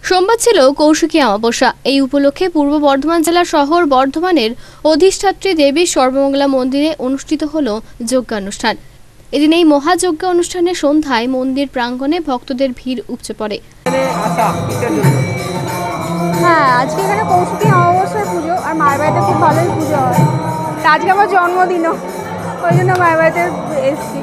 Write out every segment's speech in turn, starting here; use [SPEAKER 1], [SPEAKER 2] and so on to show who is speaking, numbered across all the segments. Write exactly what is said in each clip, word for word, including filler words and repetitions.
[SPEAKER 1] সোমবার ছিল কৌশিকী অমাবস্যা। এই উপলক্ষে পূর্ব বর্ধমান জেলার শহর বর্ধমানের অধিষ্ঠাত্রী দেবী সর্বমঙ্গলা মন্দিরে অনুষ্ঠিত হল যজ্ঞানুষ্ঠান। এদিন এই মহাযজ্ঞ অনুষ্ঠানের সন্ধ্যায় মন্দির প্রাঙ্গণে ভক্তদের ভিড় উপচে পড়ে।
[SPEAKER 2] হ্যাঁ, আজকে এখানে কৌশিকী অমাবস্যার পুজো, আর মায়ের বাড়িতে খুব ভালোই পুজো হয়। আজকে আমার জন্মদিনও, ওই জন্য মায়ের বাড়িতে এসেছি।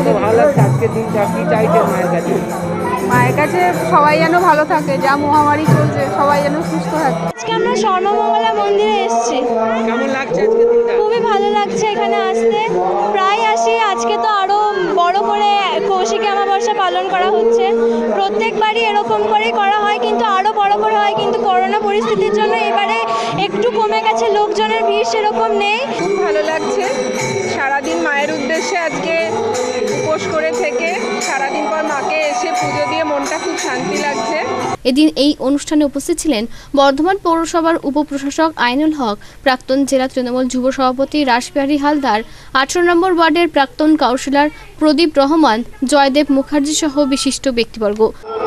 [SPEAKER 2] মায়ের কাছে সবাই যেন ভালো থাকে, যা মহামারী চলছে সবাই যেন সুস্থ থাকে।
[SPEAKER 3] আজকে আমরা সর্বমঙ্গলা মন্দিরে এসেছি।
[SPEAKER 4] কেমন লাগছে আজকে দিনটা?
[SPEAKER 3] খুবই ভালো লাগছে এখানে আসতে, প্রায় আসি। আজকে তো আরো বড় করে কৌশিকী অমাবস্যা পালন করা হচ্ছে। প্রত্যেকবারই এরকম করেই করা হয়, কিন্তু আরো বড় করে হয়, কিন্তু করোনা পরিস্থিতির জন্য এবারে একটু কমে গেছে, লোকজনের ভিড় সেরকম নেই।
[SPEAKER 2] খুব ভালো লাগছে। সারাদিন মায়ের উদ্দেশ্যে আজকে উপোস করে থেকে সারাদিন পর মাকে এসে পুজো দিয়ে মনটা খুব শান্তি লাগছে।
[SPEAKER 1] এদিন এই অনুষ্ঠানে উপস্থিত ছিলেন বর্ধমান পৌরসভার উপপ্রশাসক আইনুল হক, প্রাক্তন জেলা তৃণমূল যুব সভাপতি রাসবিহারী হালদার, আঠারো নম্বর ওয়ার্ডের প্রাক্তন কাউন্সিলর প্রদীপ রহমান, জয়দেব মুখার্জি সহ বিশিষ্ট ব্যক্তিবর্গ।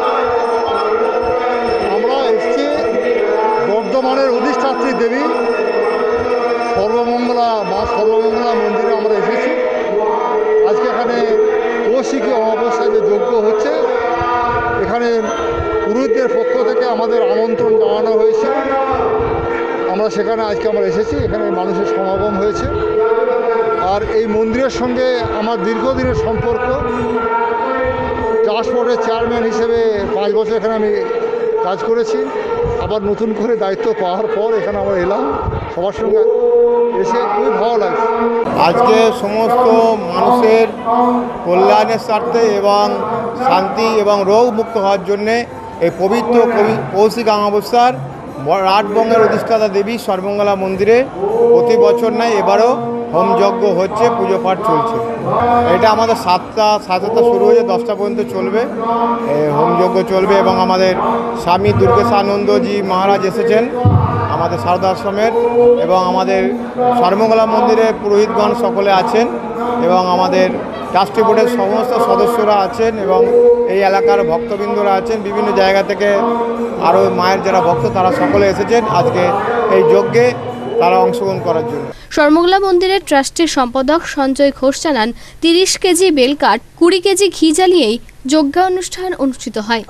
[SPEAKER 5] আমরা এসেছি বর্ধমানের অধিষ্ঠাত্রী দেবী সর্বমঙ্গলা মা সর্বমঙ্গলা মন্দিরে আমরা এসেছি। আজকে এখানে কৌশিকী অমাবস্যায় যে যজ্ঞ হচ্ছে, এখানে পুরোহিতদের পক্ষ থেকে আমাদের আমন্ত্রণ জানানো হয়েছে। আমরা সেখানে আজকে আমরা এসেছি, এখানে মানুষের সমাগম হয়েছে। আর এই মন্দিরের সঙ্গে আমার দীর্ঘদিনের সম্পর্ক। ট্রাস্ট বোর্ডের চেয়ারম্যান হিসেবে পাঁচ বছর এখানে আমি কাজ করেছি। আবার নতুন করে দায়িত্ব পাওয়ার পর এখানে আমরা এলাম, সবার সঙ্গে এসে খুবই ভালো লাগছে।
[SPEAKER 6] আজকে সমস্ত মানুষের কল্যাণের স্বার্থে এবং শান্তি এবং রোগ মুক্ত হওয়ার জন্যে এই পবিত্র কৌশিকী অমাবস্যার রাটবঙ্গের অধিষ্ঠাতা দেবী সর্বমঙ্গলা মন্দিরে প্রতি বছর নয় এবারও হোমযজ্ঞ হচ্ছে, পুজো পাঠ চলছে। এটা আমাদের সাতটা সাতটা শুরু হয়ে দশটা পর্যন্ত চলবে, হোমযজ্ঞ চলবে। এবং আমাদের স্বামী দুর্গেশানন্দজি মহারাজ এসেছেন আমাদের সারদা আশ্রমের, এবং আমাদের সর্বমঙ্গলা মন্দিরে পুরোহিতগণ সকলে আছেন, এবং আমাদের ট্রাস্টি বোর্ডের সমস্ত সদস্যরা আছেন, এবং এই এলাকার ভক্তবৃন্দরা আছেন। বিভিন্ন জায়গা থেকে আরও মায়ের যারা ভক্ত তারা সকলে এসেছেন আজকে এই যজ্ঞে তারা অংশগ্রহণ করার জন্য।
[SPEAKER 1] সর্বমঙ্গলা মন্দিরের ট্রাস্টের সম্পাদক সঞ্জয় ঘোষ জানান, তিরিশ কেজি বেলকাঠ, কুড়ি কেজি ঘি জ্বালিয়েই যজ্ঞানুষ্ঠান অনুষ্ঠিত হয়।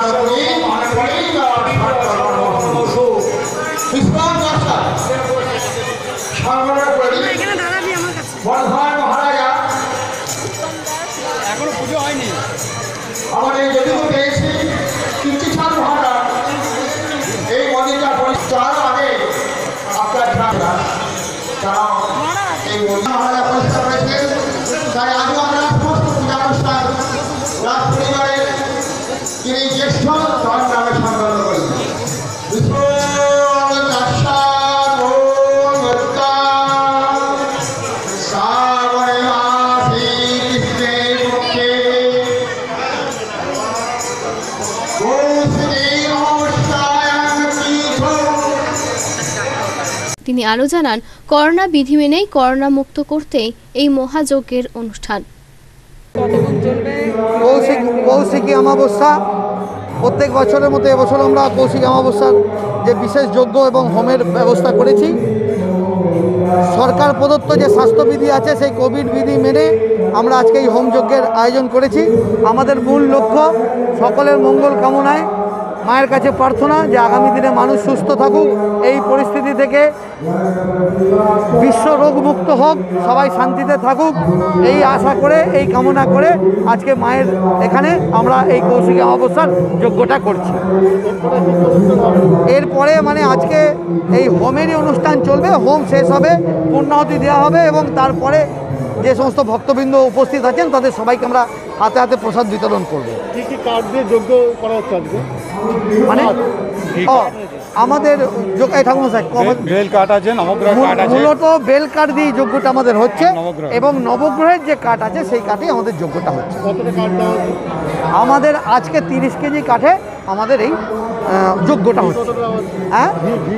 [SPEAKER 4] এখনো পুজো হয়নি।
[SPEAKER 7] আমাদের যদি পেয়েছি কিন্তু ছাড় ভাড়া এই মন্দিরটা পরিষ্কার আগে আপনার তারা এই মন্দির মহারাজা পরিষ্কার করেছেন। তাই আজও আমরা সমস্ত পূজা অনুষ্ঠান রাজ পরিবারের যিনি জ্যেষ্ঠ তার নামে সম্পন্ন করি।
[SPEAKER 1] তিনি আরও জানান, করোনা বিধি মেনেই করোনা মুক্ত করতে এই মহাযজ্ঞের অনুষ্ঠান।
[SPEAKER 8] কৌশিকী অমাবস্যা প্রত্যেক বছরের মতো এবছর আমরা কৌশিকী অমাবস্যার যে বিশেষ যজ্ঞ এবং হোমের ব্যবস্থা করেছি। সরকার প্রদত্ত যে স্বাস্থ্যবিধি আছে সেই কোভিড বিধি মেনে আমরা আজকে এই হোম যজ্ঞের আয়োজন করেছি। আমাদের মূল লক্ষ্য সকলের মঙ্গল কামনায় মায়ের কাছে প্রার্থনা যে আগামী দিনে মানুষ সুস্থ থাকুক, এই পরিস্থিতি থেকে বিশ্ব রোগমুক্ত হোক, সবাই শান্তিতে থাকুক, এই আশা করে এই কামনা করে আজকে মায়ের এখানে আমরা এই কৌশিকী অমাবস্যার যজ্ঞটা করছি। এরপরে মানে আজকে এই হোমেরই অনুষ্ঠান চলবে, হোম শেষ হবে, পূর্ণাহুতি দেওয়া হবে, এবং তারপরে যে সমস্ত ভক্তবৃন্দ উপস্থিত আছেন তাদের সবাইকে আমরা হাতে হাতে প্রসাদ বিতরণ করবো।
[SPEAKER 5] কী কী কাঠ দিয়ে যজ্ঞ করা হচ্ছে আজকে?
[SPEAKER 8] মানে ও আমাদের
[SPEAKER 5] বেল কাঠ আছে, নবগ্রহ কাঠ আছে,
[SPEAKER 8] মূলত বেল কাঠ দিয়ে যজ্ঞটা আমাদের হচ্ছে, এবং নবগ্রহের যে কাঠ আছে সেই কাঠেই আমাদের যজ্ঞটা হচ্ছে।
[SPEAKER 5] কতটা কাঠ দেওয়া হচ্ছে?
[SPEAKER 8] আমাদের আজকে তিরিশ কেজি কাঠে আমাদের এই যজ্ঞটা হচ্ছে। হ্যাঁ,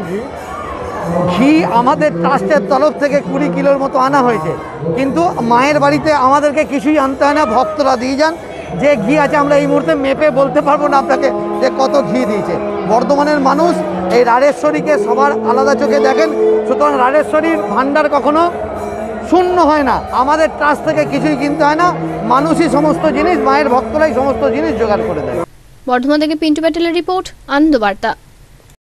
[SPEAKER 8] ঘি আমাদের ট্রাস্টের তরফ থেকে কুড়ি কিলোর মতো আনা হয়েছে, কিন্তু মায়ের বাড়িতে আমাদেরকে কিছুই আনতে হয় না, ভক্তরা দিয়ে যান। যে ঘি আছে আমরা এই মুহূর্তে মেপে বলতে পারবো না আপনাকে যে কত ঘি দিয়েছে। বর্ধমানের মানুষ এই রাড়েশ্বরীকে সবার আলাদা চোখে দেখেন, সুতরাং রাড়েশ্বরীর ভাণ্ডার কখনো শূন্য হয় না। আমাদের ট্রাস্ট থেকে কিছুই কিনতে হয় না, মানুষই সমস্ত জিনিস, মায়ের ভক্তরাই সমস্ত জিনিস জোগাড় করে দেয়।
[SPEAKER 1] বর্ধমান থেকে পিন্টু প্যাটেলের রিপোর্ট, আনন্দ বার্তা।